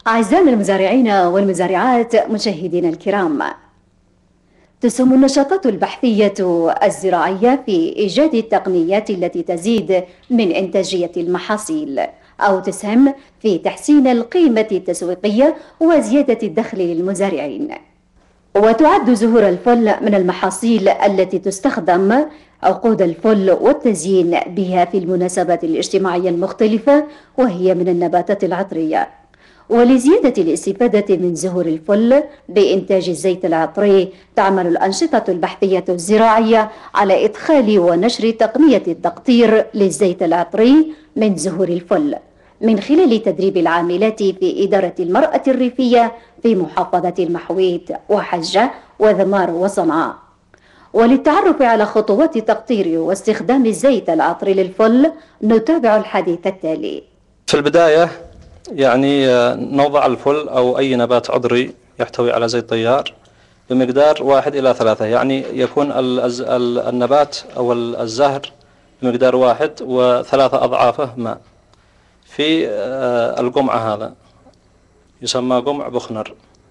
أعزائنا المزارعين والمزارعات مشاهدينا الكرام، تسهم النشاطات البحثية الزراعية في إيجاد التقنيات التي تزيد من إنتاجية المحاصيل أو تسهم في تحسين القيمة التسويقية وزيادة الدخل للمزارعين. وتعد زهور الفل من المحاصيل التي تستخدم عقود الفل والتزيين بها في المناسبات الاجتماعية المختلفة، وهي من النباتات العطرية. ولزيادة الاستفادة من زهور الفل بإنتاج الزيت العطري، تعمل الأنشطة البحثية الزراعية على إدخال ونشر تقنية التقطير للزيت العطري من زهور الفل من خلال تدريب العاملات في إدارة المرأة الريفية في محافظة المحويت وحجة وذمار وصنعاء. وللتعرف على خطوات تقطير واستخدام الزيت العطري للفل نتابع الحديث التالي. في البداية نوضع الفل أو أي نبات عضري يحتوي على زيت طيار بمقدار 1 إلى 3، يعني يكون النبات أو الزهر بمقدار 1 و3 أضعافه ماء في القمع. هذا يسمى قمع بخنر.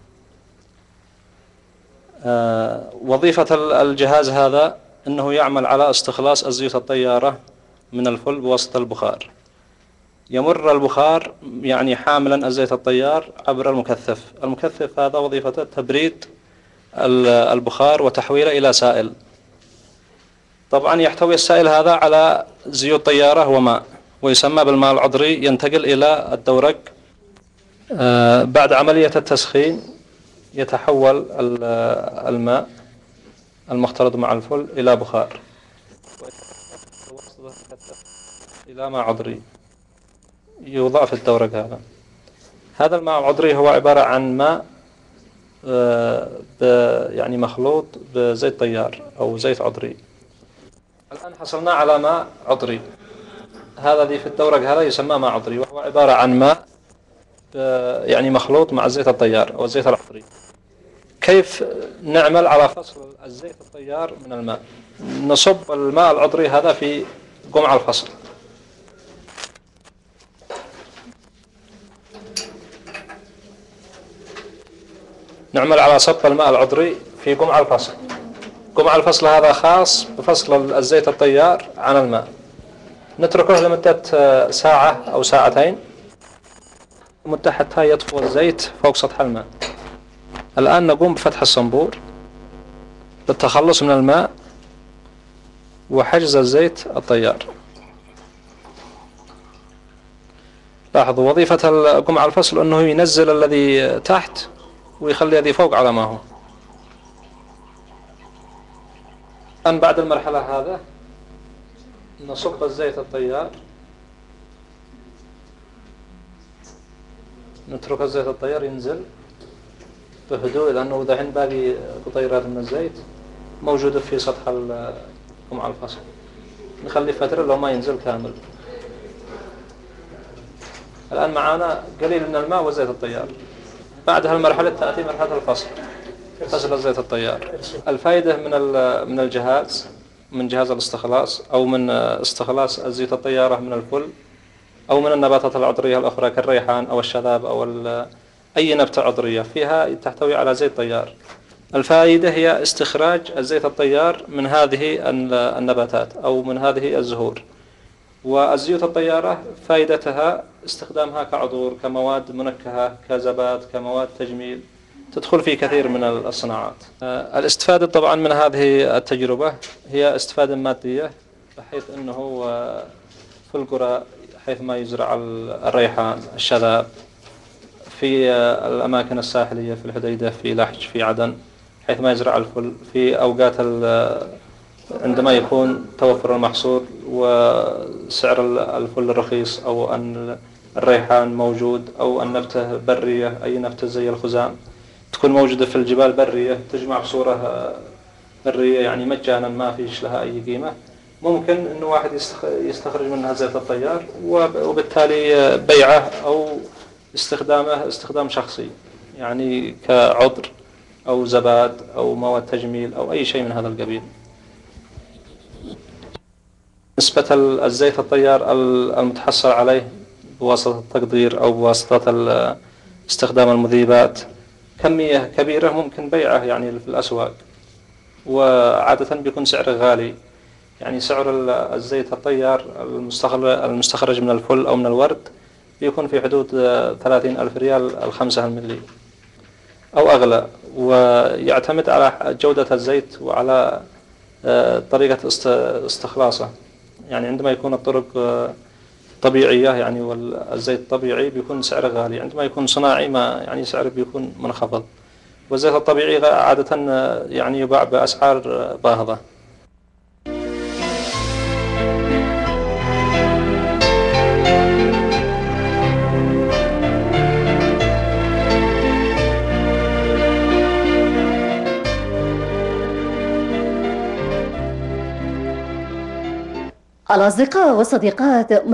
وظيفة الجهاز هذا أنه يعمل على استخلاص الزيوت الطيارة من الفل بواسطة البخار. يمر البخار حاملا الزيت الطيار عبر المكثف هذا وظيفته تبريد البخار وتحويله إلى سائل. طبعا يحتوي السائل هذا على زيوت طيارة وماء، ويسمى بالماء العضري. ينتقل إلى الدورق. بعد عملية التسخين يتحول الماء المختلط مع الفل إلى بخار إلى ماء عضري يوضع في الدورق. هذا الماء العضري هو عبارة عن ماء مخلوط بزيت طيار أو زيت عضري. الآن حصلنا على ماء عضري. هذا اللي في الدورق هذا يسمى ماء عضري، وهو عبارة عن ماء مخلوط مع الزيت الطيار أو الزيت العضري. كيف نعمل على فصل الزيت الطيار من الماء؟ نصب الماء العضري هذا في قمع الفصل. نعمل على صب الماء العضري في قمع الفصل. قمع الفصل هذا خاص بفصل الزيت الطيار عن الماء. نتركه لمدة ساعة أو ساعتين مدة حتى يطفو الزيت فوق سطح الماء. الآن نقوم بفتح الصنبور للتخلص من الماء وحجز الزيت الطيار. لاحظوا وظيفة قمع الفصل أنه ينزل الذي تحت ويخلي الذي فوق على ما هو. الآن بعد المرحلة هذا نصب الزيت الطيار، نترك الزيت الطيار ينزل بهدوء، لأنه دحين باقي قطيرات من الزيت موجودة في سطح قمع الفصل. نخلي فترة لو ما ينزل كامل. الآن معانا قليل من الماء وزيت الطيار. بعد هالمرحلة تأتي مرحلة الفصل، فصل الزيت الطيار. الفائدة من الجهاز، من جهاز الاستخلاص أو من استخلاص الزيوت الطيارة من الفل أو من النباتات العضرية الأخرى كالريحان أو الشذاب أو أي نبتة عضرية فيها تحتوي على زيت طيار. الفائدة هي استخراج الزيت الطيار من هذه النباتات أو من هذه الزهور. والزيوت الطيارة فائدتها استخدامها كعطور، كمواد منكهة، كزبات، كمواد تجميل، تدخل في كثير من الصناعات. الاستفادة طبعا من هذه التجربة هي استفادة مادية، بحيث أنه في القرى حيث ما يزرع الريحان، الشذاب، في الأماكن الساحلية في الحديدة، في لحج، في عدن، حيث ما يزرع الفل في أوقات عندما يكون توفر المحصول وسعر الفل رخيص، أو أن الريحان موجود، أو النبتة برية، أي نبتة زي الخزام تكون موجودة في الجبال برية تجمع بصورة برية مجانا ما فيش لها أي قيمة، ممكن أنه واحد يستخرج منها زيت الطيار وبالتالي بيعه أو استخدامه استخدام شخصي، كعطر أو زباد أو مواد تجميل أو أي شيء من هذا القبيل. نسبة الزيت الطيار المتحصل عليه بواسطة التقدير أو بواسطة استخدام المذيبات، كمية كبيرة ممكن بيعه يعني في الأسواق، وعادة بيكون سعره غالي. يعني سعر الزيت الطيار المستخرج من الفل أو من الورد بيكون في حدود 30,000 ريال ال5 ملي أو أغلى، ويعتمد على جودة الزيت وعلى طريقة استخلاصه. يعني عندما يكون الطرق طبيعية يعني والزيت الطبيعي بيكون سعره غالي، عندما يكون صناعي ما يعني سعره بيكون منخفض. والزيت الطبيعي عادة يعني يباع بأسعار باهظة. الأصدقاء والصديقات،